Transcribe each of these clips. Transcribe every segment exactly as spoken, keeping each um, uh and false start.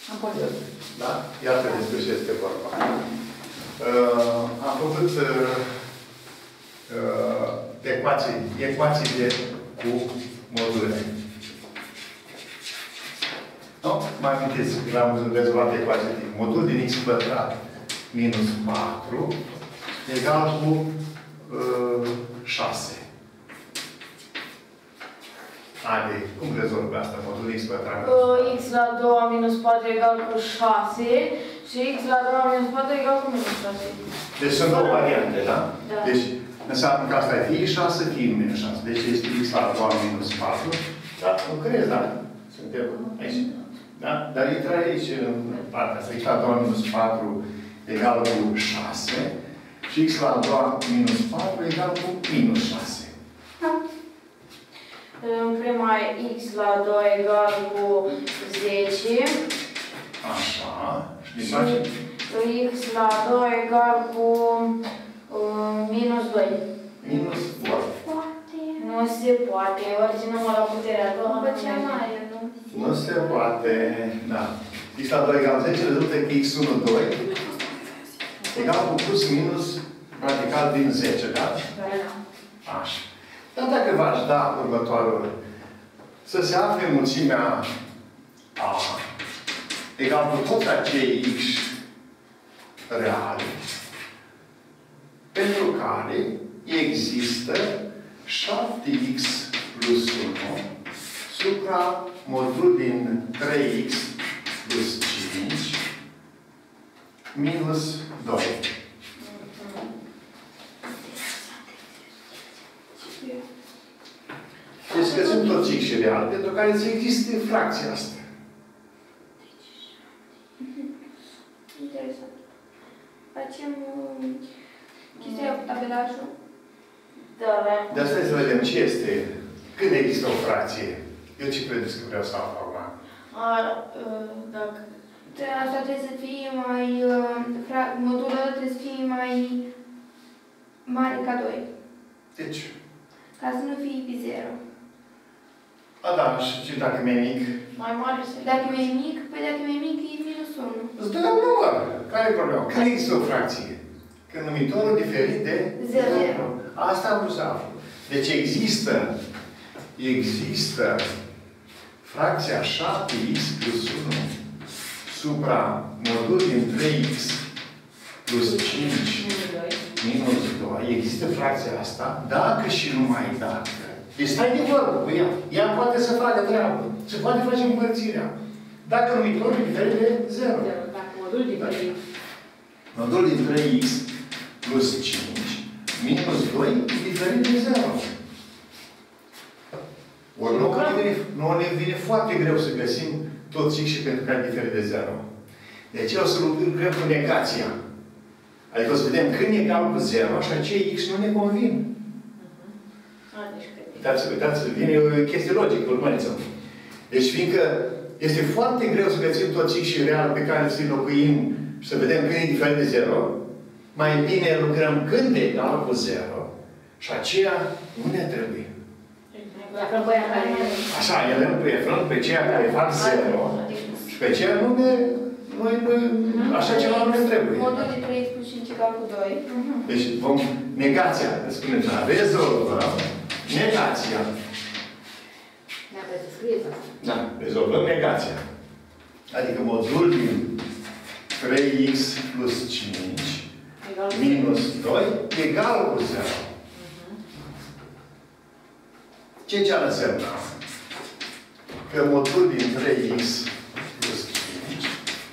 Am pornit. Da? Iată despre ce este vorba. Uh, am făcut uh, uh, ecuații, ecuții de cu module. Nu? Mă amintiți că am rezolvat ecuații de modul din x pătrat minus patru egal cu uh, șase. Adi, cum rezolvă asta? Modul x pătrat? Uh, x la doi minus patru egal cu șase și x la doi minus patru egal cu minus șase. Deci sunt două variante, da? Da. Deci înseamnă că asta e fie șase, fie minus șase. Deci este x la doi minus patru. Da? Nu crezi, da? Suntem aici. Da? Dar intră aici în partea asta. X la doi minus patru egal cu șase și x la doi minus patru egal cu minus șase. În prima e x la doi egal cu zece. Așa. Și din Și face? x la doi egal cu uh, minus doi. Minus doi. Nu se poate, originăm la puterea a doua. După cea mare, nu? Nu se poate. Da. X la doi egal zece, rezultă că x unu, doi egal cu plus minus radical din zece, da? Da. Așa. Dar dacă v-aș da următoarul, să se afle mulțimea A egal cu toți acei x reale, pentru care există șapte x plus unu supra modul din trei x plus cinci minus doi. Deci găsim toți x și real, pentru care să existe fracția asta. Interesant. Facem uh, chestia cu tabelajul. Da, da. De asta să vedem ce este, când există o fracție. Eu ce credeți că vreau să aflu acum? A, uh, dacă... Asta trebuie să fie mai... Uh, modulul ăla trebuie să fie mai mare ca doi. Deci, Ca să nu fie pe zero. a, da, și ce dacă mi-e mic? Mai mare să Dacă mi-e mic, păi dacă mi-e mic e minus unu. Îți dă număr. Care e problema? Care există o fracție? Că numitorul diferit de Zero. Asta am vrut să aflu. Deci există, există fracția șapte x plus unu supra modul din trei x plus cinci minus doi. Există fracția asta dacă și numai dacă. Deci stai de vorbă cu ea. Ea poate să facă treabă. Se poate face împărțirea. Dacă numitorul e diferit de zero. Dacă modul din trei x. Modul din trei x plus cinci minus doi e diferit de zero. Ori nu ne vine, nu ne vine foarte greu să găsim toți x și pentru care e diferit de zero. De aceea o să lucrăm cu negația. Adică o să vedem când e egal cu zero și acei x nu ne convin. Uitați-vă, uitați-vă, vine o chestie logică, urmăriți-o. Deci, fiindcă este foarte greu să găsim toți x și real pe care să-i locuim și să vedem când e diferit de zero, mai bine lucrăm când e egal cu zero și aceea nu ne trebuie. Așa, ele nu pe front, pe ceea care fac zero și pe ceea nu ne... Noi, așa ceva nu ne trebuie. Modul de trei x plus cinci egal cu doi. Deci vom... Negația, spunem, rezolvăm negația. Da, rezolvăm negația. Adică modul din trei x plus cinci minus doi egal cu zero. Ce ce-ar însemna? Că modul din trei x plus cinci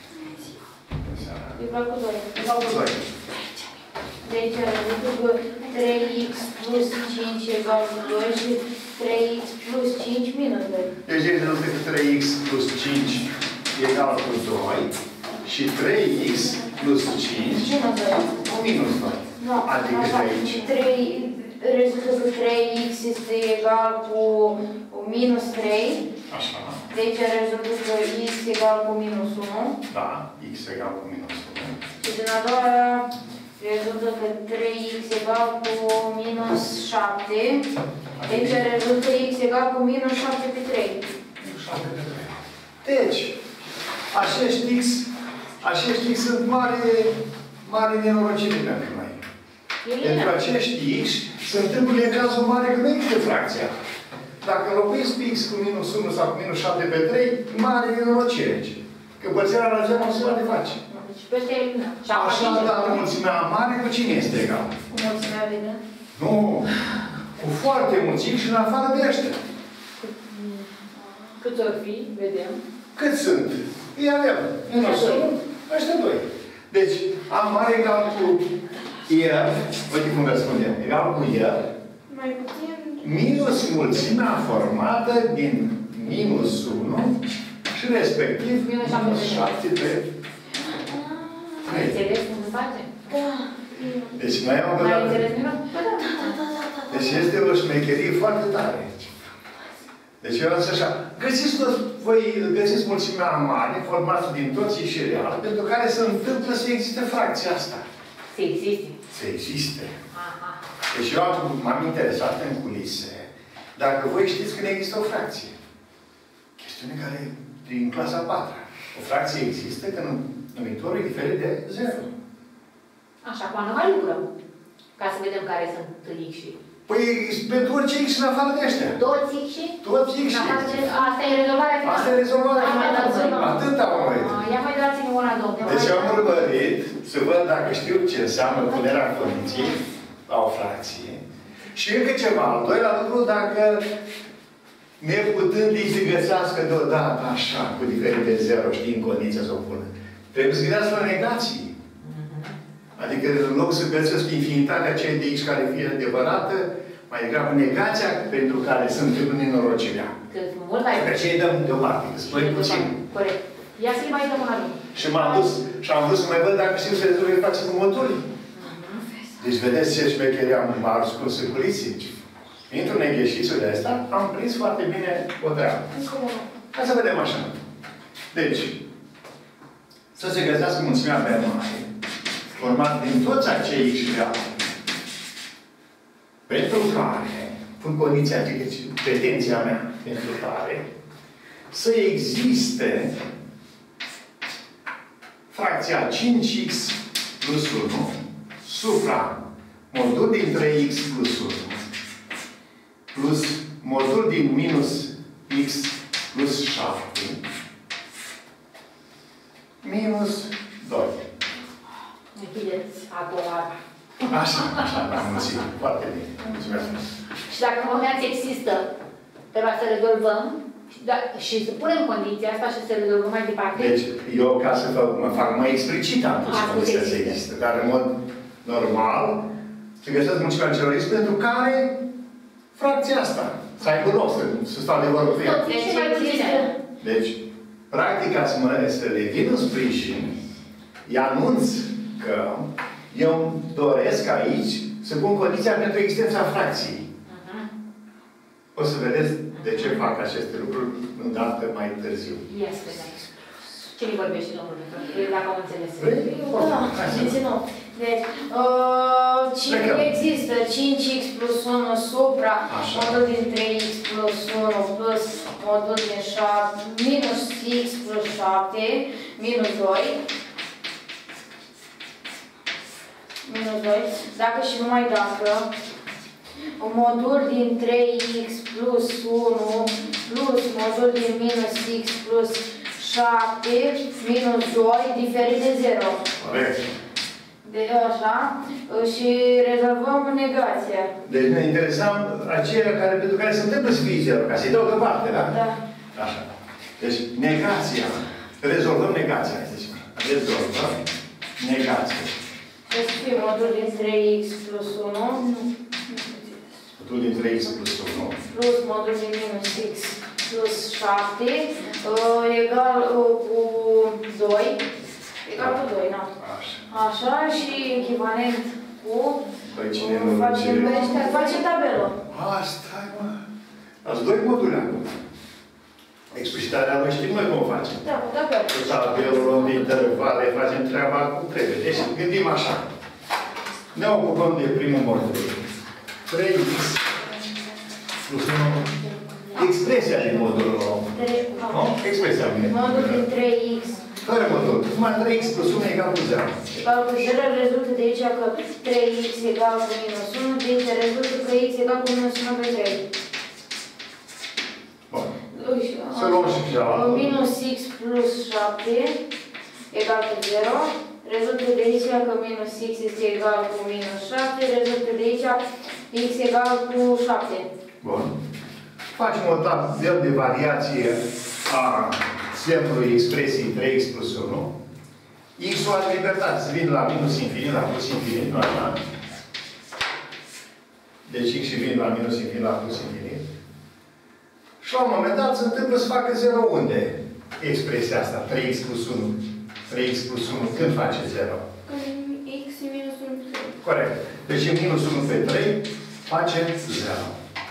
Egal cu doi. egal cu doi. Deci, rezultă trei x plus cinci egal cu doi și trei x plus cinci minus doi. Deci rezultă că trei x plus cinci egal cu doi și trei x plus cinci Minus doi. cu minus doi. Nu, Adică așa, aici. trei, rezultă că trei x este egal cu minus trei. Așa. Deci rezultă că x egal cu minus unu. Da, x egal cu minus unu. Și din a doua rezultă că trei x egal cu minus șapte. Deci rezultă x egal cu minus șapte pe trei. șapte pe trei. Deci, Acești X, acești X sunt mare, mare nenorocire pentru noi. Pentru că acești X se întâmplă în cazul mare că nu există fracția. Dacă locuiesc pe X cu minus unu sau cu minus șapte pe trei, mare nenorocire. Că părțirea la zero nu se poate face. Așa, dar mulțimea mare cu cine este egal? Cu mulțimea vedem? Nu. Cu foarte mulți X și în afară de ăștia. Cât or fi, vedem. Cât sunt? Îi avem. Minus unu, ăștia doi. Deci, A mare egal cu R, uite cum răspundem, egal cu R, Mai puțin. minus mulțimea formată din minus unu și respectiv minus șapte pe Ai înțeles cum se face? Da. Deci mai am o Ai dată. înțeles, Miro? Deci este o șmecherie foarte tare. Deci eu am zis așa, găsiți toți, voi găsiți mulțimea mare formată din toți și real, pentru care se întâmplă să existe fracția asta. Să existe. Să existe. Aha. Deci eu m-am interesat în culise, dacă voi știți că nu există o fracție. Chestiune care e din clasa a patra. O fracție există când numitorul e diferit de zero. Așa, cu mai lucrăm. Ca să vedem care sunt X-ii. Păi, pentru orice X în afară de ăștia. Toți X-ii? Toți X. Asta e rezolvarea finală. Asta e rezolvarea Hai, mai dați finală. una. Atât am urmărit. Ia mai dați-ne una, domnule. Deci am urmărit să văd dacă știu ce înseamnă punerea condiției la o fracție. Și încă ceva, al doilea lucru, dacă neputând să găsească deodată așa, cu diferite zero, știi, în condiția să o pună. Trebuie să gândească la negații. Adică, în loc să găsesc infinitatea aceea de X care fie adevărată, mai degrabă negația pentru care sunt în nenorocirea. Cât mult mai... Pe aceea îi dăm deoparte, că spune puțin. Corect. Ia să-i mai dăm una lui. Și m-am dus și am vrut să mai văd dacă știu să rezolve față cu motorii. Deci, vedeți ce șmecherie am ascuns în culiții? Intru în negheșițurile astea, am prins foarte bine o treabă. Hai să vedem așa. Deci, să se găsească mulțimea pe mare, format din toți acei X reali, pentru care, pun condiția, deci pretenția mea, pentru care, să existe fracția cinci X plus unu supra modul din trei X plus unu plus modul din minus X plus șapte minus doi. Închideți acolo. Așa, așa, am mulțit. Foarte bine. Mulțumesc. Și dacă momentul există, trebuie să rezolvăm da, și să punem condiția asta și să rezolvăm mai departe. Deci, eu ca să fac, mă fac mai explicit am pus condiția să existe. Dar în mod normal, se găsesc mulțimea celor X pentru care fracția asta să aibă loc, să, să stau de vorbă cu ea. Deci, Deci, practica să, mă, să le vin în sprijin, îi anunț că eu doresc aici să pun condiția pentru existența fracției. uh-huh. O să vedeți de ce fac aceste lucruri în dată mai târziu. Ia să vedem. Cine vorbește, domnule? Dacă am înțeles. Da, deci nu. Deci, uh, cine există cinci X plus unu supra Așa. modul din trei X plus unu plus modul din șapte, minus X plus șapte, minus doi, minus doi, dacă și numai dacă modul din trei X plus unu plus modul din minus X plus șapte minus doi diferit de zero. Corect. De așa. Și rezolvăm negația. Deci ne interesam aceia care, pentru care se întâmplă să fie zero, ca să-i dau deoparte, da? Da. Așa. Deci, negația. Rezolvăm negația, deci. Rezolvăm negația. Trebuie să fie modul din trei X plus unu. Modul din trei X plus unu. Plus modul din minus X plus șapte. Uh, egal uh, cu doi. Egal cu doi, nu? Așa. Așa și echivalent cu... Păi cine uh, nu facem, facem tabelul. Asta e, mă. Ați doi moduli acum. Explicitarea noi știm noi cum o facem. Da, cu tabelul. Cu tabelul, luăm de intervale, facem treaba cum trebuie. Deci gândim așa. Ne ocupăm de primul modul. trei X plus unu. Expresia din modulul ăla. Nu? Expresia din Modul din trei X Fără modul. Numai trei x plus unu egal cu zero. Egal cu zero rezultă de aici că trei x egal cu minus unu, de aici rezultă că x egal cu minus unu pe trei. Bun. Să luăm și cealaltă. Minus x plus șapte egal cu zero. Rezultă de aici că minus x este egal cu minus șapte. Rezultă de aici x egal cu șapte. Bun. Facem o tabel de variație a semnului expresiei trei x plus unu. X-ul are libertate să vină la minus infinit, la plus infinit, nu așa? Deci x și vine la minus infinit, la plus infinit. Și la un moment dat se întâmplă să facă zero unde? Expresia asta, trei x plus unu. trei x plus unu, când face zero? Când x e minus unu pe trei. Corect. Deci minus unu pe trei face zero.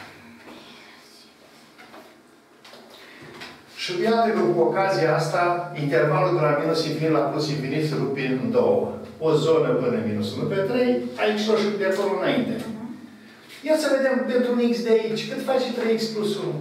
Și iată că cu ocazia asta, intervalul de la minus infinit la plus infinit se rupe în două. O zonă până minus unu pe trei, aici o și de acolo înainte. Ia să vedem pentru un x de aici, cât face trei x plus unu?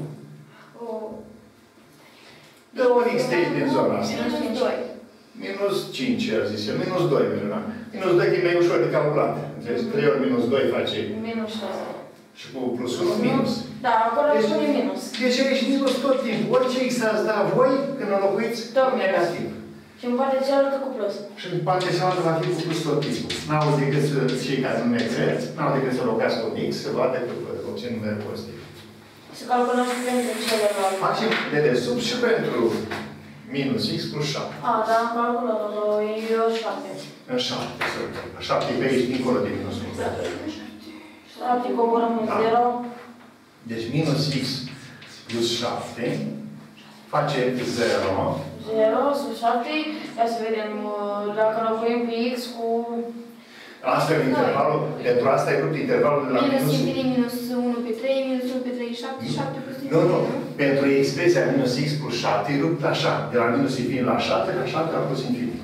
Dă un x de aici din zona asta. Minus doi. Minus cinci, a zis el. Minus doi, Miruna. Minus doi e mai ușor de calculat. Deci trei ori minus doi face... Minus șase. Și cu plus unu, minus. Da, acolo Deci, pune minus. deci aici minus tot timpul. Orice x ați da voi, când înlocuiți, Tot negativ. Și în partea cealaltă cu plus. Și în partea cealaltă va fi cu plus tot timpul. N-au decât să, cei care nu ne cred, n-au decât să locuiască un x, să vadă că obțin numere pozitiv. Să calculăm și pentru celelalte. Facem de desubt și pentru minus x plus șapte. A, da, am calculat, e o șapte. În șapte. șapte pe aici, dincolo de minus unu. șapte coborăm în Da. zero. Deci minus x plus șapte face zero. zero sub șapte. Ia să vedem uh, dacă înlocuim pe x cu... Asta e intervalul, pentru asta e rupt intervalul de la Minus minus... infinit minus unu pe trei, minus unu pe trei, șapte, șapte plus infinit. Nu, nu. Pentru expresia minus x plus șapte e rupt așa. De la minus infinit la șapte, la șapte la plus infinit.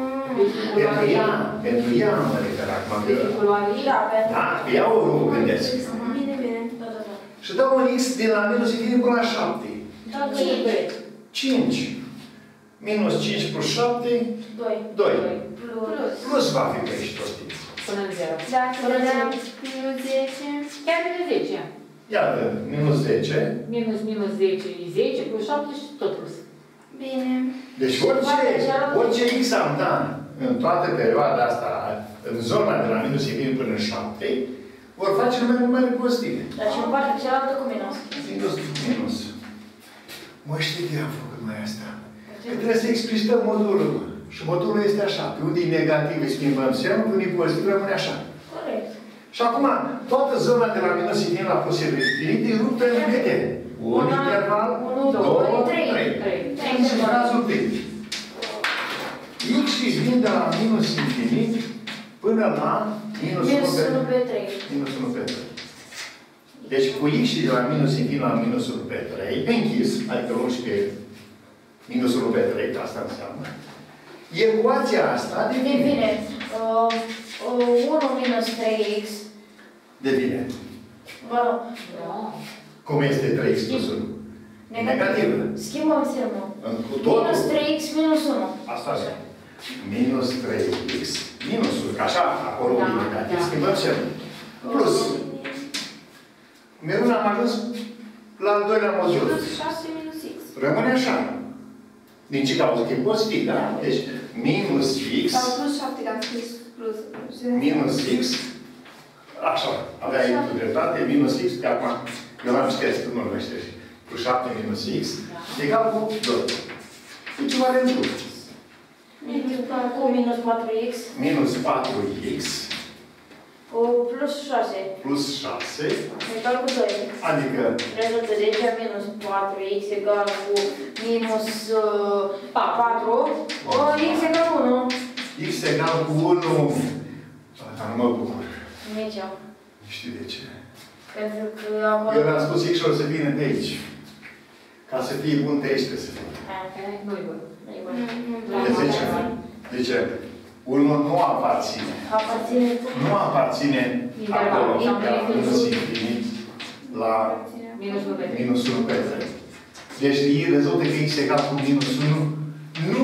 Pentru ea, pentru ea am referat. Da, pentru... Da, ea o gândesc. Bine, bine. Da, da, da. Și dau un x din la minus infinit până la șapte. Dacă e cinci. Minus cinci plus șapte, doi. doi. Plus. Plus va fi pe aici tot timpul. Până în zero. Dacă vedem minus zece. Chiar minus zece. Iată, minus zece. Minus minus zece e zece, plus șapte și tot plus. Bine. Deci orice, orice x am dat în toată perioada asta, în zona de la minus infinit până în șapte, vor face numai numere pozitive. Dar și în partea cealaltă cu minus. Minus, minus. Mă, știi de am făcut mai asta? Că trebuie să explicităm modulul. Și modulul este așa. Pe unde e negativ îi schimbăm semnul, pe unde e pozitiv rămâne așa. Corect. Și acum, toată zona de la minus infinit la plus infinit e ruptă în câte? Un interval, unu, două, doi, trei. trei. Și cazul P. X vin de la minus infinit până la minus unu pe trei. Minus unu pe trei. Deci cu x de la minus infinit la minus unu pe trei, închis, adică luăm și pe minus unu pe trei, că asta înseamnă. Ecuația asta devine. Devine uh, uh, unu minus trei x. Devine. Vă rog. Cum este trei x plus unu? Negativă. Schimbăm semnul. Cu totul. Minus trei x minus unu. Asta așa. Minus trei x minusul. Așa, acolo Da, e negativ. da. Schimbăm semnul. Plus. Mereu am ajuns la al doilea modul. Minus șase minus x. Rămâne așa. Din ce cauză? Că e pozitiv, da? Deci, minus x. Sau plus șapte, că am scris plus. Minus x. Așa. Aveai tu dreptate. Minus x. Că acum, eu l-am scris, tu nu l știi. Cu șapte minus x. Egal cu doi. Echivalentul. Cu minus patru x. Minus patru x. Cu plus șase. Plus șase. Egal cu doi. Adică Rezultă de aici minus patru x egal cu minus uh, patru. O, x egal cu unu. x egal cu unu. Asta nu mă bucur. Nici eu. Știi de ce? Pentru că acolo... Eu v-am spus x o să vină de aici. Ca să fie bun de aici trebuie să fie. Nu-i bun. Nu-i bun. De ce? De ce? unu nu aparține. Aparține... Nu aparține acolo. Interval. La minus infinit. La Minus unu pe trei. minus unu pe trei. Deci rezultă că x egal cu minus unu. Nu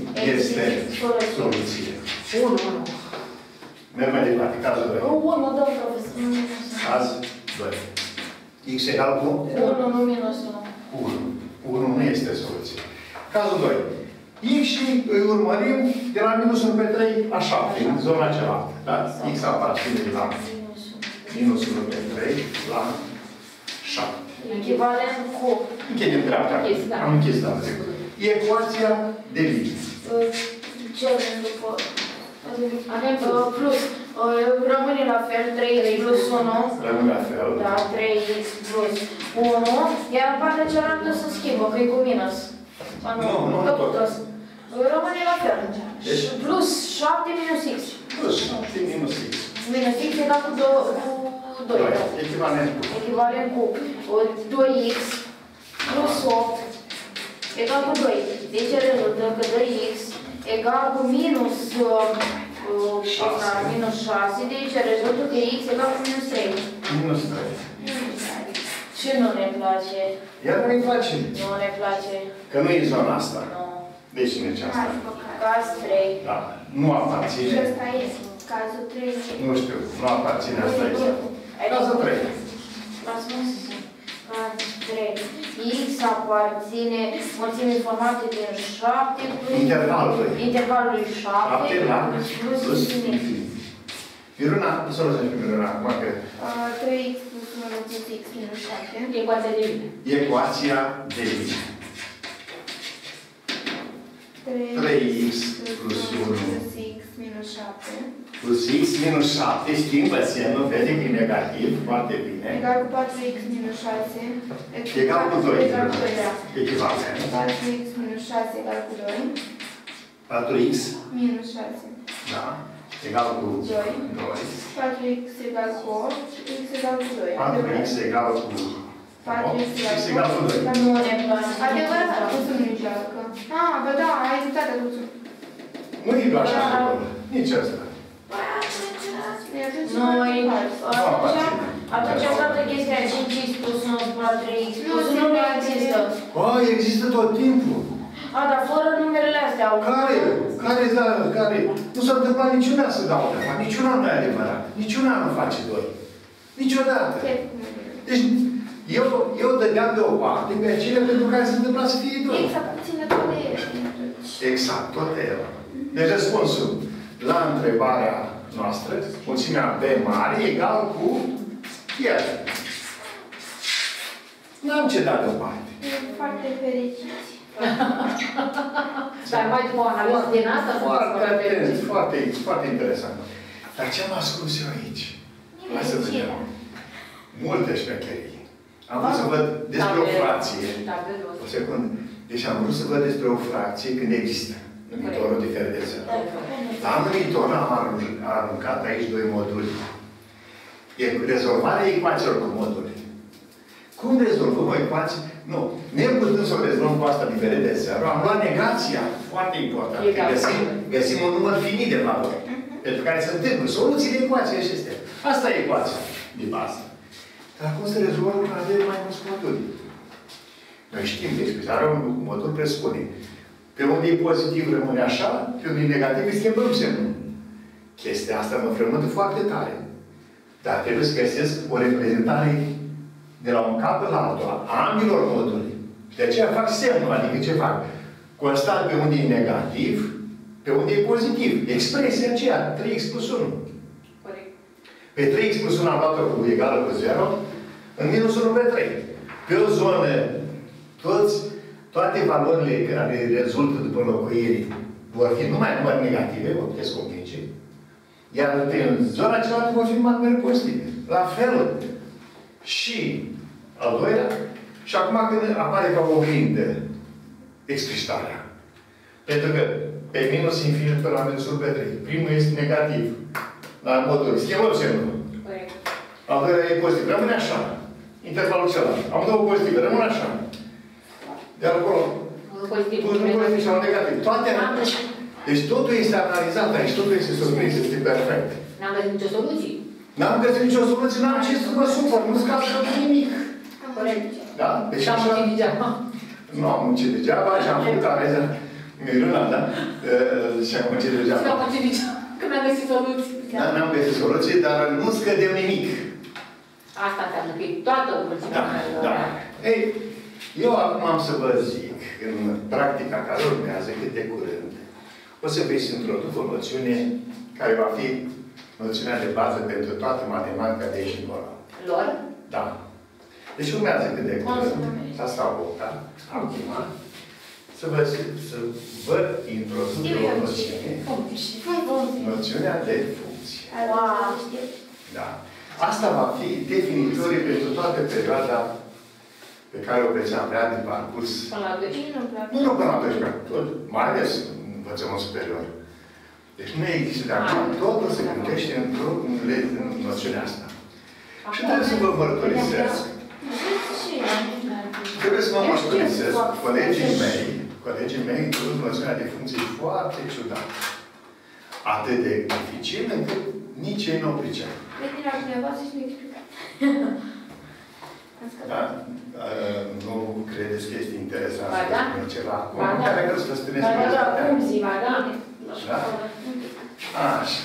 este soluție. unu, unu. Merg mai departe, cazul doi. unu, dă profesor. Caz doi. X egal cu unu, nu minus unu. unu. unu nu este soluție. Cazul doi. X și îi urmărim de la minus unu pe trei la șapte, în zona cealaltă. Da? X aparține de la minus unu pe trei la șapte. Echivalent cu Închidem dreapta. Am închis data trecută. Ecuația de limite. ce după... Avem Uh, plus, uh, rămâne la fel, trei x plus unu. Rămâne la fel. Da, trei x plus unu. Iar în partea cealaltă se schimbă, că e cu minus. Sau Nu, nu, Tot tot. tot. Rămâne la fel. Deci? Plus șapte minus x. Plus șapte minus x. Minus x egal cu doi. doi. Echivalent cu. Echivalent cu uh, doi x plus opt egal cu doi. Deci rezultă că doi x egal cu minus uh, uh, șase. minus șase, deci rezultă că x egal cu minus trei. Minus trei. Ce nu ne place? Iar nu-i place. Nu ne place. Că nu e zona asta. Nu. Deci nu e aceasta. Caz trei. Da. Nu aparține. Și ăsta e cazul trei. Nu știu. Nu aparține asta exact. Cazul trei. Lasă-mă să zic. Caz trei. X aparține mulțimii formate din șapte plus... Intervalului. Intervalului șapte șapte la plus plus infinit. infinit. Miruna, nu să lăsăm pe Miruna acum, că trei x plus unu plus x minus șapte. Ecuația de limite. ecuația de limite. trei x plus unu plus x minus șapte. plus x minus șapte, schimbă semnul, vede că e negativ, foarte bine. Egal cu patru x minus șase. Egal cu doi. Egal cu doi, da. Echivalent. patru x minus șase egal cu doi. patru x, Minus șase. da, egal cu doi. doi. patru x egal cu opt. X egal cu doi. patru x egal cu patru x x egal cu doi. Dar nu ne place. Adevărat, nu sunt încearcă. Ah, bă da, ai dreptate cu țu. Nu e doar așa acolo. Nici asta. Noi, atunci, atunci toată chestia cinci x plus unu la trei x plus unu nu există. Bă, există tot timpul. A, dar fără numerele astea. au- Care? Care, da, care? Nu s-a întâmplat niciuna să dau de fapt. Niciuna nu e adevărat. Niciuna nu face doi. Niciodată. Deci, eu, eu dădeam de o parte pe acele pentru care se întâmpla să fie doi. Exact, ține tot de el. Exact, tot el. Deci răspunsul la întrebarea noastră, mulțimea B mare egal cu el. N-am ce dat deoparte. E foarte fericiți. Dar mai după o analiză din asta, să Foarte atent, foarte, foarte interesant. Dar ce am ascuns eu aici? Hai să vedem. Multe șmecherii. Am vrut să văd despre o fracție. O secundă. Deci am vrut să văd despre o fracție când există numitorul diferit de zero. La numitor am aruncat aici doi moduli. E rezolvarea ecuațiilor cu moduli. Cum rezolvăm o ecuație? Nu. Neputând să o rezolvăm cu asta diferit de zero, am luat negația. Foarte important. Găsim, găsim un număr finit de valori. Pentru care se întâmplă soluții de ecuații acestea. Asta e ecuația de bază. Dar acum să rezolvăm că avem mai mulți moduli. Noi știm, deci, că un modul presupune. Pe unde e pozitiv rămâne așa, pe unde e negativ îi schimbăm semnul. Chestia asta mă frământă foarte tare. Dar trebuie să găsesc o reprezentare de la un capăt la altul, a ambilor moduli. Și de aceea fac semnul, adică ce fac? Constat pe unde e negativ, pe unde e pozitiv. Expresia aceea, trei x plus unu. Corect. Pe trei x plus unu am luat-o cu egală cu zero, în minus unu pe trei. Pe o zonă, toți, toate valorile care rezultă după înlocuire vor fi numai numări negative, vă puteți convinge. Iar în zona cealaltă vor fi numai numări pozitive. La fel. Și al doilea, și acum când apare ca o oglindă explicitarea. Pentru că pe minus infinit până la minus unu pe trei. Primul este negativ. La modul. Schimbăm semnul. Corect. Al doilea e pozitiv. Rămâne așa. Intervalul celălalt. Am două pozitive. Rămâne așa. De acolo. Unul pozitiv. Unul pozitiv și unul negativ. Toate. Deci totul este analizat aici. Totul este surprins. Este perfect. N-am găsit nicio soluție. N-am găsit nicio soluție. N-am ce să mă supăr. Nu scapă de nimic. Corect. Da? Deci Și am așa. muncit degeaba. Nu am muncit degeaba și am făcut analiza. Miruna, da? Și am muncit degeaba. Nu am muncit nici. Că n-am găsit soluții. Da, n-am găsit soluții, dar nu scădem nimic. Asta înseamnă că e toată mulțimea. Da, da. Ei, eu acum am să vă zic, în practica care urmează cât de curând, o să vei introduc o noțiune care va fi noțiunea de bază pentru toată matematica de aici încolo. Lor? Da. Deci urmează cât de curând, asta o da, acum, să vă, să vă introduc o noțiune, noțiunea de funcție. Wow! Da. Asta va fi definitorie pentru toată perioada pe care o veți avea de parcurs. Până la doisprezece. Nu, nu până la doisprezece, mai ales în învățământ superior. Deci nu există de acum, totul se gândește într-o în noțiunea asta. Și trebuie să vă mărturisesc. Trebuie să vă mărturisesc. Colegii mei, colegii mei introduc noțiunea de funcție foarte ciudată. Atât de dificil încât nici ei nu o pricep. Veni la cineva să-și nu explica. Da? Nu credeți că este interesant să da. spun ceva? Ba da. Care vreau să spuneți? Ba da, cum zi, ba da. Da? Așa.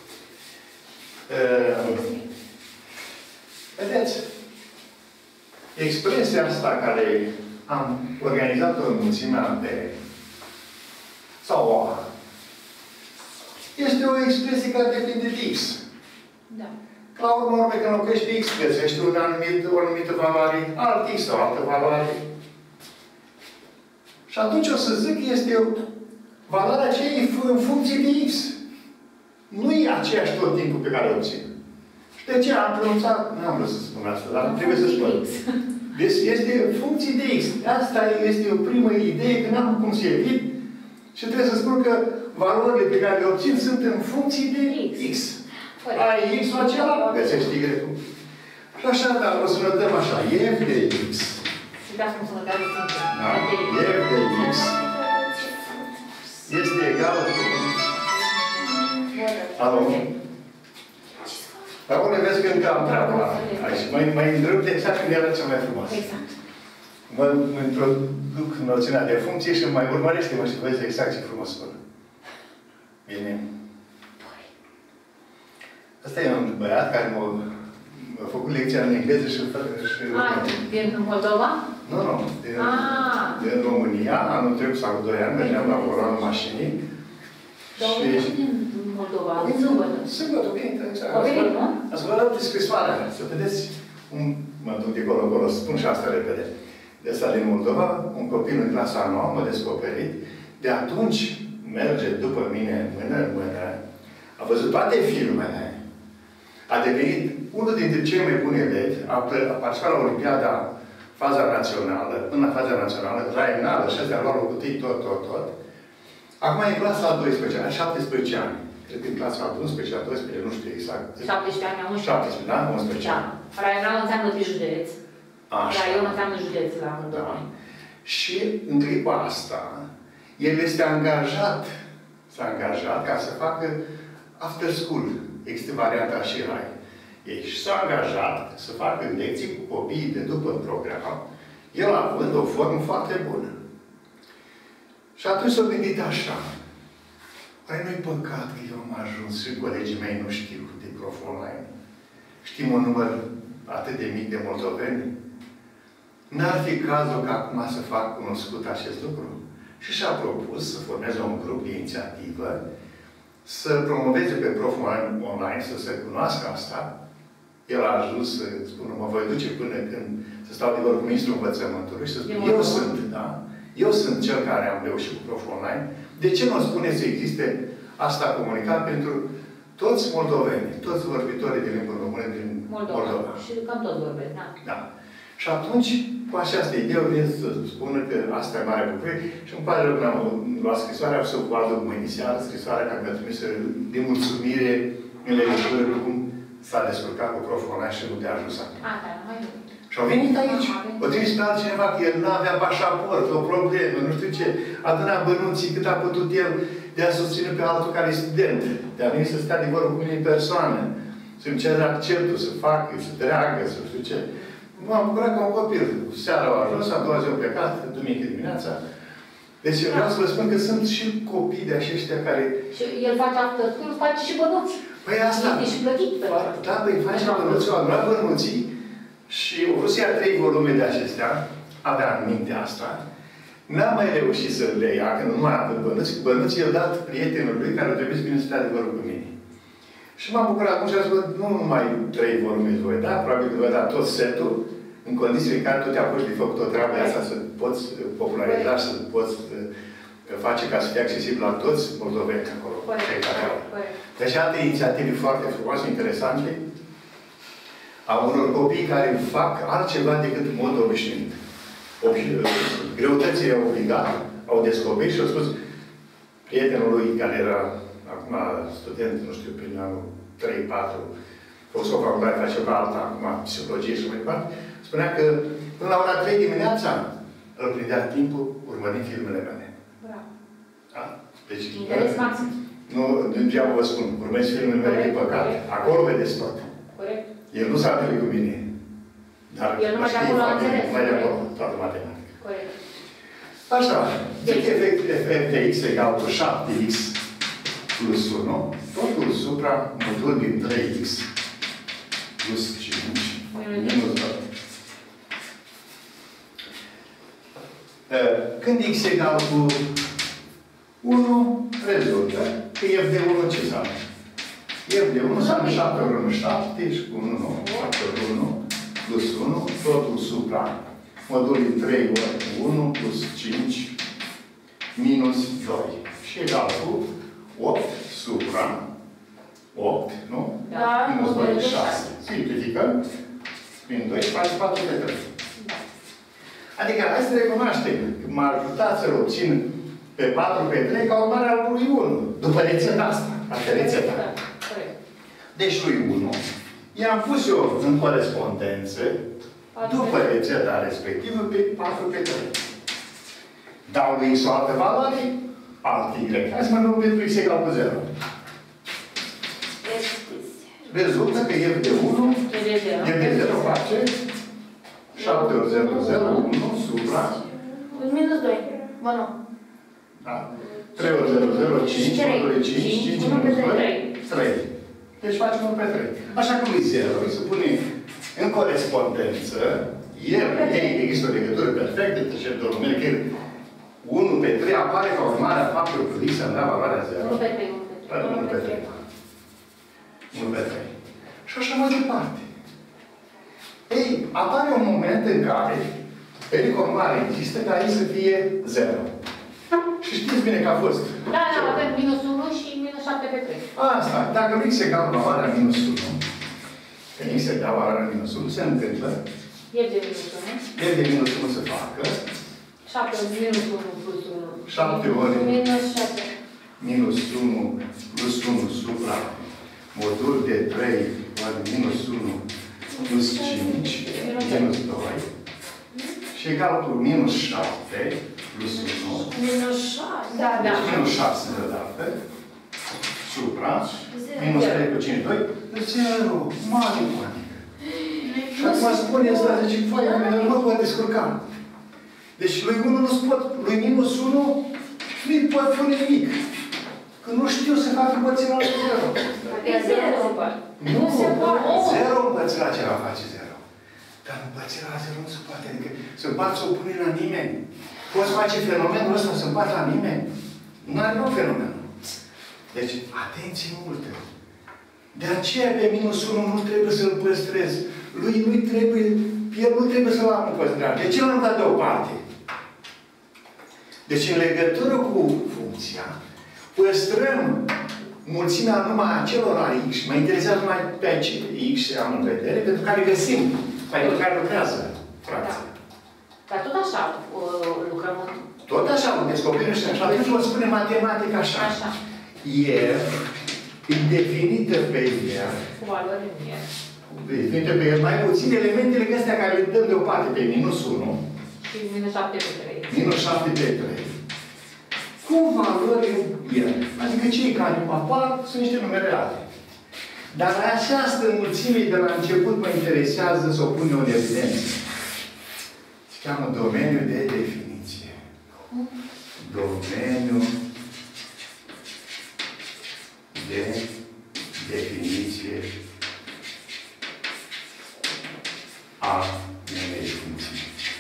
Vedeți? Expresia asta care am organizat-o în mulțimea de sau o este o expresie care depinde de X. Da. La urmă, urmă, când locuiești X, găsești un anumit, o anumită valoare, alt X sau altă valoare. Și atunci o să zic, este o valoarea aceea în funcție de X. Nu e aceeași tot timpul pe care o obțin. Și de ce am pronunțat? N-am vrut să spun asta, dar trebuie să spun. Deci este funcție de X. Asta este o primă idee, că n-am cum să evit. Și trebuie să spun că valorile pe care le obțin sunt în funcție de X. Ai X-ul acela, găsești Y-ul. Și așa, dar o să notăm așa. F de X. Și da, cum să notăm de funcție. Da? F de X este egal cu... Alo? Dar unde vezi că încă am treabă la aici. Mă îndrăpt exact când era cel mai frumos. Exact. Mă introduc noțiunea de funcție și mai urmărește-mă și vezi exact ce frumos spun. Bine. Asta e un băiat care m-a făcut lecția în engleză și... și ah, din Moldova? Nu, nu. Din, ah. din România, anul trecut sau doi ani, mergeam la volanul mașinii. Dar unde și din Moldova? Sâmbătă? Sâmbătă, bine. O venit, nu? Ați vă arăt scrisoarea. Să vedeți, un, mă duc de acolo, acolo, spun și asta repede. De asta din Moldova, un copil în clasa a noua m-a descoperit. De atunci merge după mine, mână în mână. A văzut toate filmele. A devenit unul dintre cei mai buni elevi. A, a participat la Olimpiada faza națională, până la faza națională, raională, și astea luau locul tot, tot, tot. Acum e clasa a doisprezecea, are șaptesprezece ani. Cred că în clasa a unsprezecea, a doisprezecea, nu știu exact. șaptesprezece ani, unsprezece. șaptesprezece, da? unsprezece ani. Da. Raional înseamnă de județ. Așa. Raion înseamnă județ la Moldova. Da. Și în clipa asta, el este angajat, s-a angajat ca să facă after school. Există varianta și rai. Ei și s-a angajat să facă lecții cu copiii de după program, el având o formă foarte bună. Și atunci s-a gândit așa. Păi nu-i păcat că eu am ajuns și colegii mei nu știu de prof online. Știm un număr atât de mic de moldoveni? N-ar fi cazul ca acum să fac cunoscut acest lucru? Și și-a propus să formeze un grup de inițiativă, să promoveze pe prof online, să se cunoască asta. El a ajuns să spună, mă voi duce până când să stau de vorbă cu ministrul învățământului și să spun, eu sunt, da? Eu sunt cel care am reușit cu prof online. De ce nu spune să existe asta comunicat pentru toți moldovenii, toți vorbitorii de limbă română din Moldova. Moldova. Și cam toți vorbesc, da. Da. Și atunci, cu această idee, eu vin să spună că asta e mare bucurie și îmi pare rău că am luat scrisoarea, să o vadă mâine seară, scrisoarea care mi-a trimis de mulțumire în legătură cu cum s-a descurcat cu proful online și nu te-a ajuns acum. A, da, nu mai și au venit aici. O trimis pe altcineva că el nu avea pașaport, o problemă, nu știu ce. Aduna bănuții cât a putut el de a susține pe altul care e student. De a venit să stea de vorbă cu mine în persoană. Să-mi cere acceptul, să facă, să treagă, să știu ce. M-am bucurat ca un copil. Seara au ajuns, a doua zi au plecat, duminică dimineața. Deci vreau să vă spun că sunt și copii de aceștia care... Și el face after school, face și bănuți. Păi asta... Este și plătit pe asta. Da, păi face bănuți, au luat bănuții și au vrut să ia trei volume de acestea, avea în minte asta. N-am mai reușit să le ia, că nu mai avut bănuți. Bănuții i-au dat prietenul lui care trebuie să vină să stea adevărul cu mine. Și m-am bucurat acum și am zis, nu numai trei volume îți voi da, probabil că vă da tot setul, în condițiile în care tu te apuci de făcut o treabă asta, să poți populariza, să poți face ca să fie accesibil la toți moldoveni acolo. Deci alte inițiative foarte frumoase, interesante, a unor copii care fac altceva decât în mod obișnuit. Greutățile au obligat, au descoperit și au spus prietenul lui, care era acum student, nu știu, prin anul trei patru, fost o facultate, face o alta, acum psihologie și mai departe, spunea că până la ora trei dimineața îl prindea timpul urmărind filmele mele. Bravo. Da? Deci, interes maxim. Nu, degeaba vă spun, urmezi filmele mele de păcat. Acolo vedeți tot. Corect. El nu s-a întâlnit cu mine. Dar el numai de acolo a înțeles. Numai de acolo, toată matematica. Corect. Așa. Deci efect f de x egal cu șapte x plus unu, totul supra modul din trei x plus cinci minus doi. Când x egal cu unu, rezultă că f de unu ce înseamnă? f de unu înseamnă șapte ori unu, șapte și cu unu, nu. șapte ori unu plus unu, totul supra modul din trei ori unu plus cinci minus doi. Și egal cu opt supra opt, nu? Da. Minus doi, șase. Simplificăm. Prin doi, face patru pe trei. Da. Adică, hai să recunoaștem că m-a ajutat să-l obțin pe patru pe trei ca urmare al lui unu. După rețeta asta. Asta e rețeta. Deci lui unu i-am pus eu în corespondență după rețeta respectivă pe patru pe trei. Dau lui x o altă valoare, alt y. Hai să mă luăm pentru x egal cu zero. Rezultă că f de unu, f de zero face șapte ori zero, zero, unu, supra... Minus doi. Bă, nu. Da. trei ori zero, zero, cinci, cinci, cinci, cinci, minus doi, trei. Deci facem unu pe trei. Așa cum e zero, îi se pune în corespondență, el, ei, există o legătură perfectă între cele două numere, că unu pe trei apare ca urmare a faptului că x îmi dea valoarea zero. unu pe trei, unu pe trei. unu pe trei. Și așa mai departe. Ei, apare un moment în care pericol mare există ca ei să fie zero. Și știți bine că a fost. Da, da, avem minus unu și minus șapte pe trei. Asta. Dacă x egal valoarea minus unu, când x egal valoarea minus unu, se întâmplă f de minus unu. f de minus unu se facă șapte ori minus unu plus unu. șapte ori Minus șapte. minus unu plus unu supra modul de trei ori minus unu plus cinci minus doi și egal cu minus șapte plus unu. Minus șase. Da, da. Minus șase deodată. Supra. Minus trei cu cinci, doi. zero. Mare panică. Și acum spune asta, zice, foaia mea, nu mă pot descurca. Deci lui unu nu-ți pot, lui minus unu nu-i pot pune nimic. Că nu știu să fac împărțirea la zero. E zero. Nu, se poate. zero împărțirea ceva face zero. Dar împărțirea la zero nu se poate. Adică să împarți o pune la nimeni. Poți face fenomenul ăsta să împarți la nimeni? Nu are nou fenomen. Deci, atenție multă. De aceea pe minus unu nu trebuie să-l păstrez. Lui nu trebuie, el nu trebuie să-l am în păstrare. De ce l-am dat deoparte? Deci, în legătură cu funcția, păstrăm mulțimea numai acelor x. Mă interesează numai pe acele x am în vedere, pentru care găsim, pentru care lucrează fracția. Da. Dar tot așa uh, lucrăm. Tot așa, o descoperim și așa. Atunci o spune matematica așa. Așa. F e definită pe R. Cu valori în R. Definită pe R. Mai puțin elementele astea care le dăm deoparte pe minus unu. Și minus șapte pe trei. Minus șapte pe trei. Cu valori în R. Adică cei care apar sunt niște numere reale. Dar această mulțime de la început mă interesează să o pun eu în evidență. Se cheamă domeniul de definiție. domeniu de definiție a unei funcții.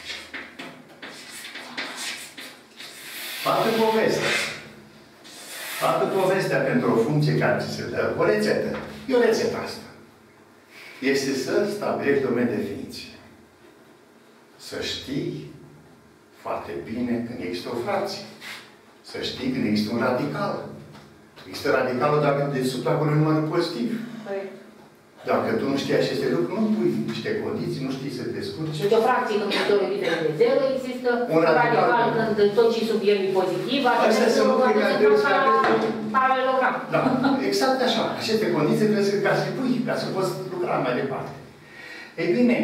Toată povestea. Toată povestea pentru o funcție care ți se dă, o rețetă. E o rețetă asta. Este să stabilești domeniul de definiție. Să știi foarte bine când există o fracție. Să știi când există un radical. Există radicalul dacă de suprapune un număr pozitiv. Dacă tu nu știi aceste lucruri, nu pui niște condiții, nu știi să te descurci. Deci o fracție când viitorul diferit de zero există, un radical, radical când tot ce sub el e pozitiv, astea sunt lucruri care trebuie să paralelogram. Da, exact așa. Aceste condiții trebuie să, ca să pui, ca să poți lucra mai departe. Ei bine,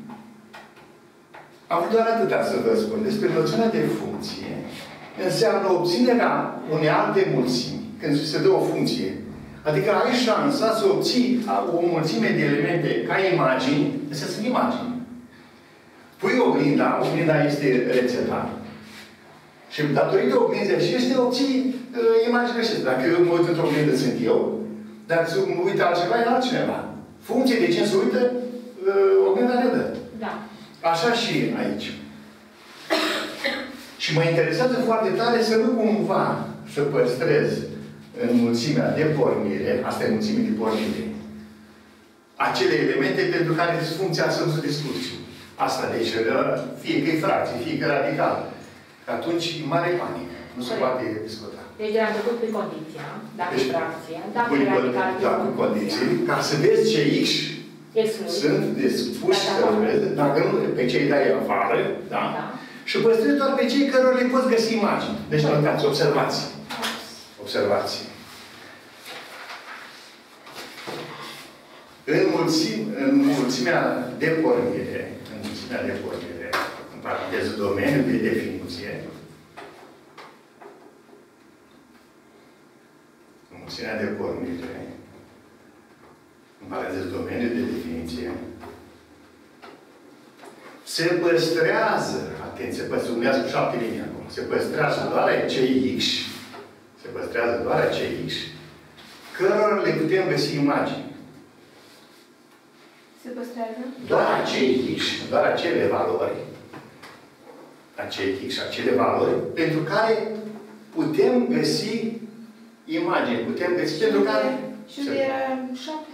am doar atâta să vă spun. Despre noțiunea de funcție înseamnă obținerea unei alte mulțimi. Când se dă o funcție. Adică ai șansa să obții o mulțime de elemente ca imagini, astea sunt imagini. Pui oglinda, oglinda este rețeta. Și datorită oglinzii acestea obții uh, imaginea acestea. Dacă eu mă uit într-o oglindă, sunt eu. Dacă se uită altceva, e altcineva. Funcție de ce se uită, uh, oglinda ne dă. Da. Așa și aici. Și mă interesează foarte tare să nu cumva să păstrez în mulțimea de pornire, asta e mulțimea de pornire, acele elemente pentru care funcția să nu se discuție. Asta deci, fie că e fracție, fie că e radical. Atunci e mare panică. Nu se poate discuta. Deci de la început pe condiția, dacă deci, e fracție, dacă e radical, da, cu condiții, ca să vezi ce X exclus. sunt dispuși să vezi, dacă nu, pe cei dai afară, da? Da. Și păstrezi doar pe cei cărora le poți găsi imagini. Deci, notați, observații. Observații. În, mulțim, în mulțimea de pornire, în mulțimea de pornire, în paranteză domeniul de definiție, în mulțimea de pornire, în paranteză domeniul de definiție, se păstrează, atenție, păstrează cu șapte linii acum, se păstrează doar acei X, se păstrează doar acei X, cărora le putem găsi imagini. Se păstrează? Doar acei X, doar acele valori, acei X, acele valori, pentru care putem găsi imagini, putem găsi, și pentru care... Și unde era șapte?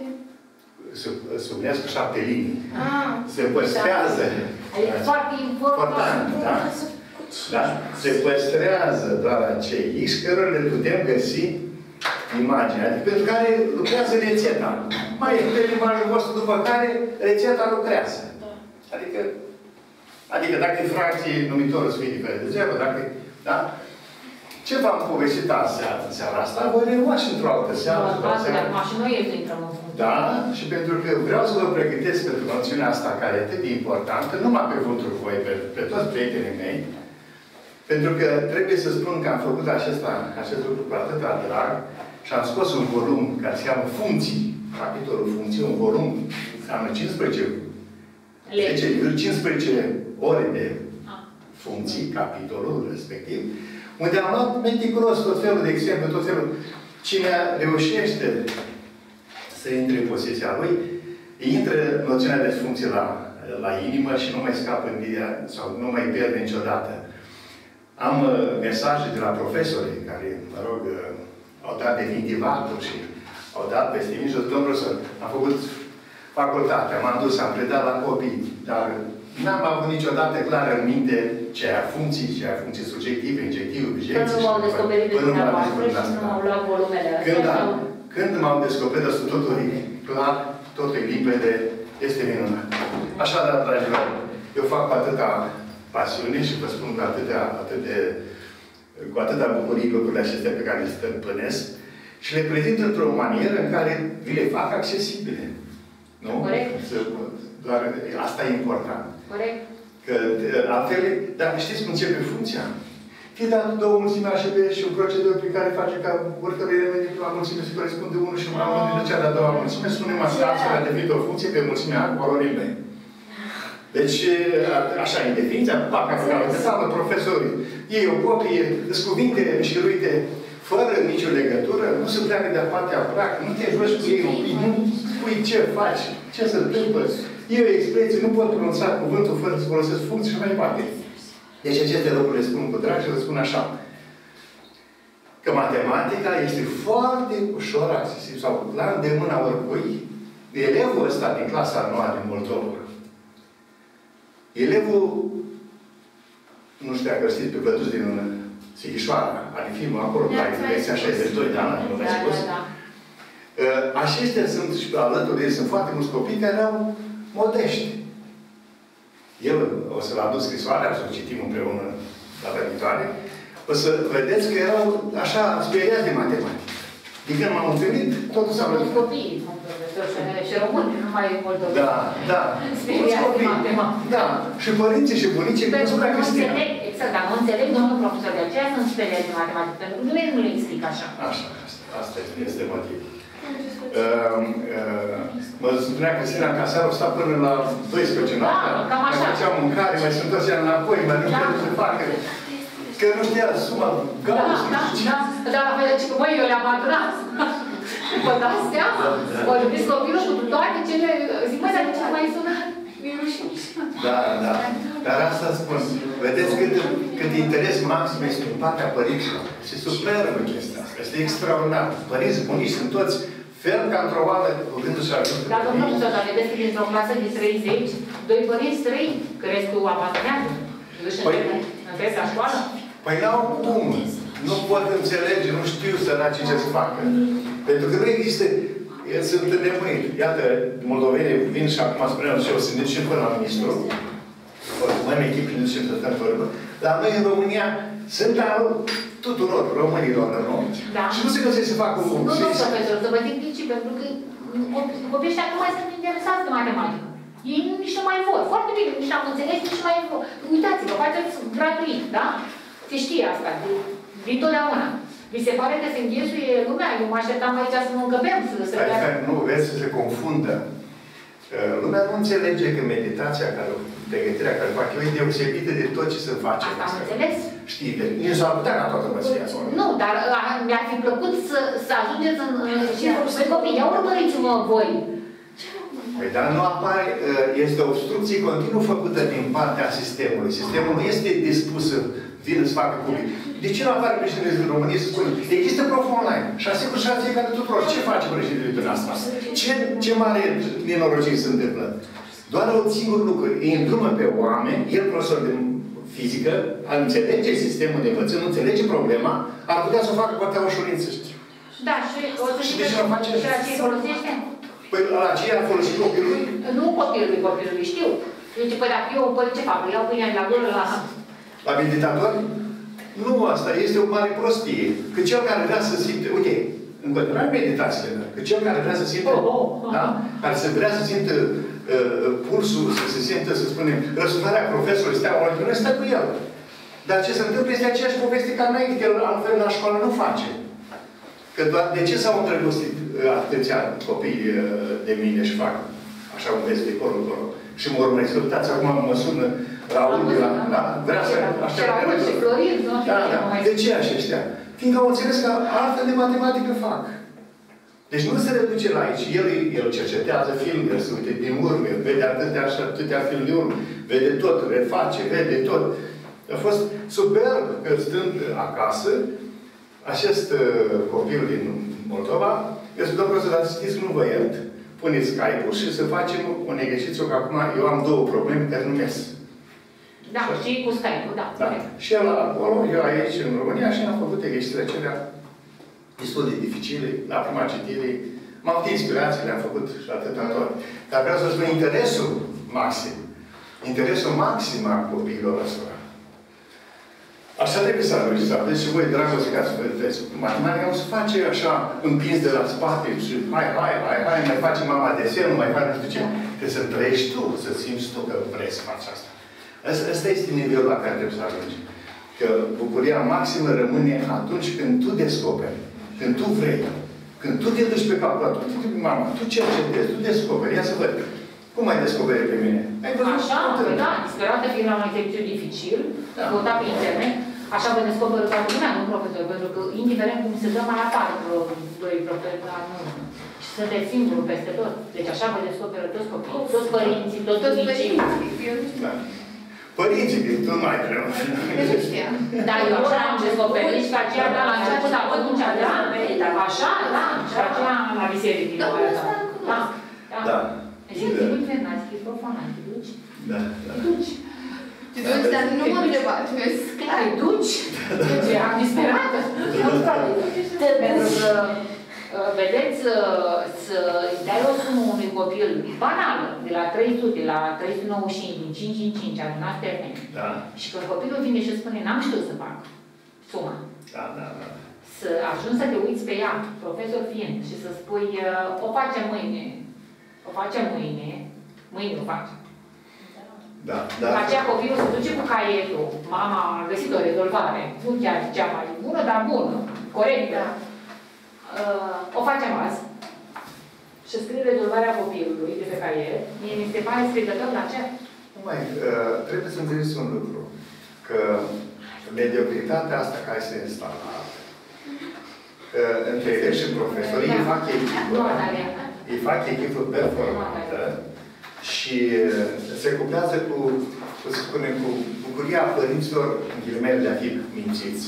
Subliniez cu șapte linii. Ah, se păstrează. Adică foarte important. Da. Da? Se păstrează doar acei X, cărora le putem găsi imagini. Adică pentru care lucrează rețeta. Mai este limbajul vostru după care rețeta lucrează. Adică, adică dacă e fracție, numitorul să fie diferit de zero, dacă da? Ce v-am povestit aseară, în seara asta, voi relua și într-o altă seară. Acum și noi intrăm în funcție. Da, și pentru că vreau să vă pregătesc pentru noțiunea asta, care e atât de importantă, numai pe pentru voi, pe, pe toți prietenii mei, pentru că trebuie să spun că am făcut acesta, acest lucru cu atâta drag și am scos un volum care se cheamă Funcții, capitolul Funcții, un volum înseamnă cincisprezece, zece, cincisprezece ore de funcții, capitolul respectiv, unde am luat meticulos tot felul de exemple, tot felul. Cine reușește să intre în posesia lui, intră noțiunea de funcție la, la inimă și nu mai scapă în ea, sau nu mai pierde niciodată. Am uh, mesaje de la profesori care, mă rog, uh, au dat definitivatul și au dat peste mijloc. Domnul profesor, am făcut facultatea, m-am dus, am predat la copii, dar n-am avut niciodată clar în minte ce a funcții, ce a funcții subiective, injective, obiective. Când nu m-au descoperit de dumneavoastră și nu au luat volumele astea. Când m-am descoperit asta, totul e clar, totul e limpede, este minunat. Așadar, dragilor, eu fac cu atâta pasiune și vă spun cu atâtea, atât de, cu atâta bucurie lucrurile acestea pe care le stăpânesc și le prezint într-o manieră în care vi le fac accesibile. Nu? Corect. Doar asta e important. Corect. Că altfel, dacă știți cum începe funcția, fie dat două mulțimi H B și un procedeu prin care face ca oricare element din prima mulțime se corespunde unul și una din cea de-a doua mulțime, spunem asta, astfel a definit o funcție pe mulțimea A cu valorii B. Deci, așa, în definiția, parcă înseamnă profesorii. Ei o copie, sunt cuvinte înșiruite, fără nicio legătură, nu se pleacă de partea practică, nu te joci cu ei un pic, nu spui ce faci, ce se întâmplă. E o expresie, nu pot pronunța cuvântul fără să folosesc funcții și mai departe. Deci aceste lucruri le spun cu drag și le spun așa. Că matematica este foarte ușor accesibil sau la îndemâna oricui. Elevul ăsta din clasa a noua din Moldova, elevul, nu știu dacă știți pe Văduț din Sighișoara, are filmul acolo, la direcția șaizeci și doi de ani, nu mi-a spus. Aceștia sunt, și alături de ei, sunt foarte mulți copii care au modești. El, o să-l aduc scrisoarea, o să o citim împreună data viitoare, o să vedeți că erau așa speriați de matematică. Din când m-am întâlnit, totul s-a văzut. Copii, și români, nu mai moldovi. Da, da. Speriați de matematică. Da. Și părinții și bunicii pentru nu că nu Cristina. înțeleg, exact, dar nu înțeleg, domnul profesor, de aceea sunt speriați de matematică, pentru că nimeni nu le explică așa. Așa, asta este motivul. Uh, uh, mă spunea Cristina că seara o sta până la douăsprezece noaptea. Da, cam așa. Mai făceam mâncare, mai sunt toți ani înapoi, mai nu știu ce să facă. Că nu știa suma gauză. Da, da, da. Dar la fel, că băi, eu le-am adunat. Vă dați seama? Vă iubiți copilul cu toate cele... Zic, măi, dar de ce nu mai sunat? E rușine. Da, da. Dar asta spun. Vedeți cât, cât interes maxim este în partea părinților. Este superbă chestia asta. Este extraordinar. Părinții bunici sunt toți fel ca într-o oală, gândul-și ajută. Dar, domnul profesor, dar vedeți că dintr-o clasă de treizeci, doi părinți, trei, că restul apasionează. Duși întreb la școală. Păi n-au cum. Nu pot înțelege, nu știu săracii ce să facă. Pentru că nu există... Sunt nemâit. Iată, moldovenii vin și acum spuneam și eu, sunt ducem până la ministru. Mai în echipă ne ducem să stăm vorbă. Dar noi în România sunt al tuturor românilor în România. Da. Și nu se găsesc să facă un Nu, domnul profesor, să vă zic de ce, pentru că copiii ăștia nu mai sunt interesați de matematică. Ei nici nu mai vor. Foarte bine, nici n-am înțeles, nici nu mai vor. Uitați-vă, faceți gratuit, da? Se știe asta, din totdeauna. Vi se pare că se înghesuie lumea? Eu mă așteptam aici să nu încăpem, să se vrea. Nu, vezi să se confundă. Lumea nu înțelege că meditația, care, pregătirea care fac eu, e deosebită de tot ce se face. Asta am înțeles. Știi, nici s-ar putea ca toată măsia acolo. Nu, dar mi-ar fi plăcut să, să ajungeți în... și pe copii, ia urmăriți-mă voi. Păi, dar nu apare, este o obstrucție continuă făcută din partea sistemului. Sistemul nu este dispus să vină să facă public. De ce nu apare președintele din România să spune? Există prof online. șase cu șase e care tuturor. Ce face președintele din asta? Ce, ce mare nenorocire se întâmplă? Doar un singur lucru. Îi îndrumă pe oameni, el profesor de fizică, a înțelege sistemul de învățământ, nu înțelege problema, ar putea să o facă poate ușurință. Da, și o să și de ce nu face? Și la ce folosește? Păi la ce a folosit copilului? Nu copilului, copilului, știu. Deci, păi dacă eu, păi ce fac? Iau pâinea de la gură la... La meditator? Nu asta, este o mare prostie. Că cel care vrea să simte, uite, în continuare meditațiile, că cel care vrea să simte, oh, oh, oh. Da? Care să vrea să simte uh, pulsul, să se simte, să spunem, răsuflarea profesorului, stea ori, nu stă cu el. Dar ce se întâmplă este aceeași poveste ca înainte, că el altfel la școală nu face. Că doar de ce s-au îndrăgostit atâția copii uh, de mine și fac așa un vezi de acolo, acolo. Și mă urmăresc, uitați, acum mă sună Raul de la... Da? Vrea să... Și Raul și Florin, nu știu. Da, da. De ce aceștia? Fiindcă au înțeles că altfel de matematică fac. Deci nu se reduce la aici. El, el cercetează filmele, se uite din urmă, vede atâtea și atâtea filme de urmă, vede tot, reface, vede tot. A fost superb că stând acasă, acest uh, copil din Moldova, eu zic, domnul profesor, dar știți că nu vă iert. Puneți Skype-ul și să facem un exercițiu, că acum eu am două probleme care nu merg. Da, și cu Skype-ul, da. Da. Și el acolo, eu aici, în România, și am făcut exercițiile acelea destul de dificile, la prima citire. M-am avut inspirații, le-am făcut și atâta tot. Dar vreau să spun interesul maxim. Interesul maxim al copiilor ăstora. Așa trebuie să ajungi să aveți și voi dragoste ca să vedeți. Matematica nu se face așa împins de la spate și hai, hai, hai, hai, mai face mama desen, mai face nu știu ce. Trebuie să trăiești tu, să simți tu că vrei să faci asta. Asta este nivelul la care trebuie să ajungi. Că bucuria maximă rămâne atunci când tu descoperi, când tu vrei, când tu te duci pe calculator, tu te mama, tu cercetezi, tu descoperi, ia să văd. Cum ai descoperit pe mine? Ai văzut Așa, content. păi da, disperată fiind la un exercițiu dificil, Da. căuta pe internet, așa vă descoperă toată lumea, nu profesor, pentru că indiferent cum se dă mai apar vreo doi profesori, dar nu. Și sunteți singurul peste tot. Deci așa vă descoperă toți copiii, toți părinții, toți Toți bunicii. părinții, eu nu știu. Da. Părinții, că tu mai greu. Eu nu știam. Dar eu așa am descoperit și pe aceea, da, la început, dar atunci, da, așa, da, și pe aceea la biserică. Da, asta îl Da, cunosc. da. Da. Zic, te duci, Vernați, că e profanat, te duci? Da, da. Te duci. Te duci, dar nu m-am întrebat, mi-a zis clar. Te duci? Deci, am disperat. Pentru că, vedeți, să dai o sumă unui copil banală, de la trei sute la trei sute nouăzeci și cinci, din cinci în cinci, adunați termeni. Da. Și când copilul vine și spune, n-am știut să fac suma. Da, da, da. Să ajungi să te uiți pe ea, profesor fiind, și să spui, o facem mâine, o facem mâine, mâine o faci. Da, După da. aceea copilul se duce cu caietul, mama a găsit o rezolvare, nu chiar cea mai bună, dar bună, corectă. Uh, o facem azi și scrie rezolvarea copilului de pe caiet, mie mi se pare strigător la cer. Numai, uh, trebuie să înțelegi un lucru, că mediocritatea asta care se instala uh, între elevi și profesori, Da. ei fac echipă, Nu, Natalia. ei fac echipă performantă și uh, se cuplează cu, cum se spune, cu bucuria părinților, în ghilimele, de a fi mințiți.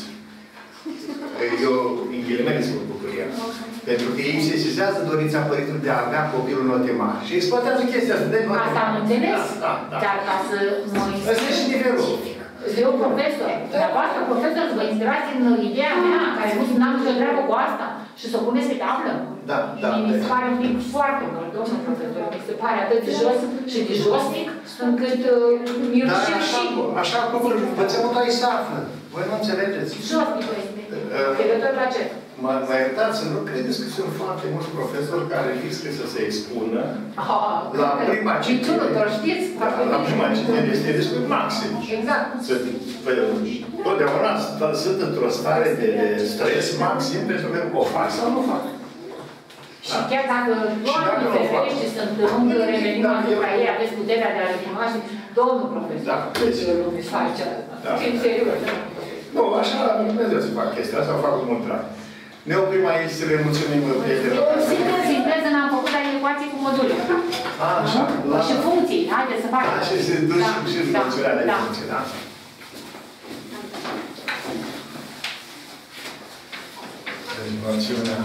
Eu, în ghilimele, spun bucuria. Pentru că ei sesizează dorința părintelui de a avea copilul note mari. Și exploatează chestia asta de note Asta am mari. înțeles, Da, da, dar da. ca să mă Asta e și nivelul. eu profesor, dumneavoastră profesor, să vă inspirați în ideea mea, care nu n-am nicio treabă cu asta, și să o puneți pe tablă. Da, da. Mi se pare un pic foarte mult, domnul profesor, mi se pare atât de jos și de josnic, încât uh, mi Dar rușine așa, și așa cum învățământul aici se află. Voi nu înțelegeți. josnic este. Legător la ce? Mă, mă iertați, nu credeți că sunt foarte mulți profesori care riscă să se expună Ah, la prima citire. Niciunul, doar știți. foarte La bine. prima citire este destul maxim. Exact. Să, păi, totdeauna sunt într-o stare de, de stres maxim pentru că o fac sau nu fac. Și chiar dacă Doamne dacă nu fac. ferește și sunt încă revenim Da, asupra eu- ei, aveți puterea de a recunoaște, domnul profesor, Da. cât de lume face asta. Da. Ce serios, domnul profesor. Nu, așa Dumnezeu să fac chestia asta, o fac cu mult drag. Ne oprim aici să le mulțumim prietenilor. Singură sinteză n-am făcut la ecuații cu module. A, așa, la... Și funcții, haideți să facem. Da, și se duci Da, și da, funcțiunea de da. funcție, da? Derivațiunea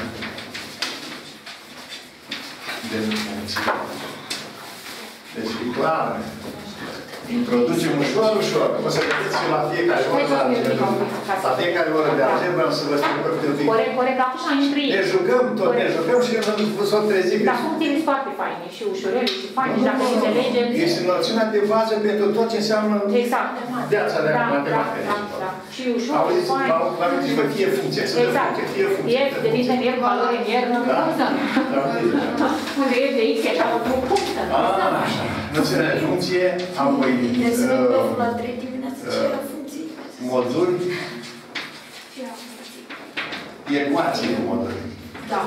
de funcție. Deci e clară. Introducem ușor, ușor. O să vedeți că la fiecare oră de algebra, la fiecare oră de algebra, o să vă spun câte un pic. Corect, corect, acum și am instruit. Ne jucăm tot, ne jucăm și vă s-o trezit. Dar funcțiile sunt foarte faine și ușurele și faine și dacă înțelegeți... Este noțiunea de bază pentru tot ce înseamnă Exact. viața de Da, da, matematică. da, da. Și ușor, și Auziți, fain. vă amintiți, vă fie funcție, să dă Exact. funcție, fie funcție. F, devine în el, valori în el, Da. cum să nu? Da, Unde e de X, e așa, cum să nu? Ah, așa. Noțiunea de funcție, apoi Deci să ne uh, plăcut la trei dimineața ce era funcție. moduli, Ce era funcție? ecuații de moduli. Da.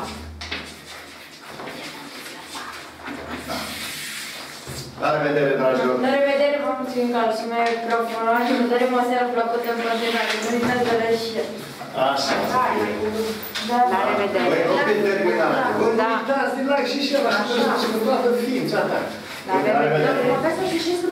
La revedere, dragilor! La revedere, vă mulțumim că ați mai profundat și vă dorim o seară plăcută în continuare. Nu uitați de la și Așa. Da. La revedere. Voi nu pe terminate. Vă Da. uitați, din like și și ăla, și toată ființa ta. La revedere. Domnul profesor, și